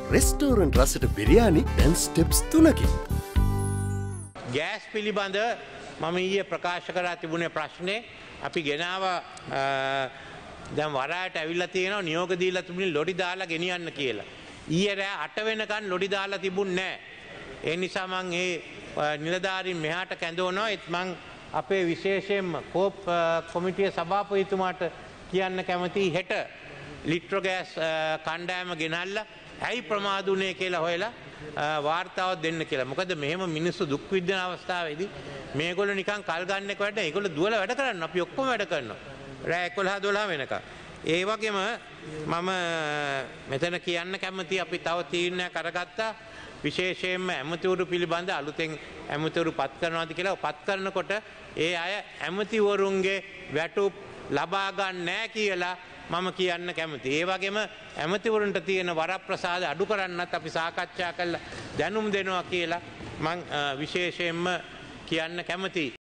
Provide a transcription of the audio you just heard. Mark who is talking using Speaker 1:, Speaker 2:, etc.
Speaker 1: Restaurant රසට biryani දැන් steps 3කින්.
Speaker 2: Gas පිළිබඳ මම ඊයේ ප්‍රකාශ කරා තිබුණේ ප්‍රශ්නේ අපි ගෙනාවා දැන් වරායට ඇවිල්ලා තියෙනවා නියෝග දීලා තිබුණේ ලොඩි දාලා ගෙනියන්න කියලා. ඊයේ රෑ 8 වෙනකන් ලොඩි දාලා තිබුණේ නැහැ. ඒ නිසා මම ඒ නිලධාරීන් මෙහාට කැඳවනවා. ඒත් මම අපේ විශේෂයෙන්ම කෝප් කොමිටියේ සභාපතිතුමාට කියන්න කැමතියි හෙට ලිට්‍ර ගෑස් කණ්ඩායම ගෙනල්ලා ඇයි ප්‍රමාද වුනේ කියලා හොයලා වාර්තාවක් දෙන්න කියලා. මොකද මෙහෙම මිනිස්සු දුක් විඳින අවස්ථාවේදී මේගොල්ලෝ නිකන් කල් ගන්න එක වැඩ ඒගොල්ලෝ දුවලා වැඩ කරනවා. අපි ඔක්කොම වැඩ කරනවා. රෑ 11 12 වෙනකම්. ඒ වගේම මම මෙතන කියන්න කැමතියි අපි තව තීරණයක් අරගත්තා. විශේෂයෙන්ම ඇමතිවරු පිළිබඳ අලුතෙන් ඇමතිවරු පත් කරනවාද කියලා පත් කරනකොට ඒ අය ඇමතිවරුන්ගේ වැටුප් ලබා ගන්න නැහැ කියලා මම කියන්න කැමතියි. ඒ වගේම ඇමතිවරුන්ට තියෙන වරප්‍රසාද අඩු කරන්නත් අපි සාකච්ඡා කරලා දැනුම් දෙනවා කියලා මම විශේෂයෙන්ම කියන්න කැමතියි.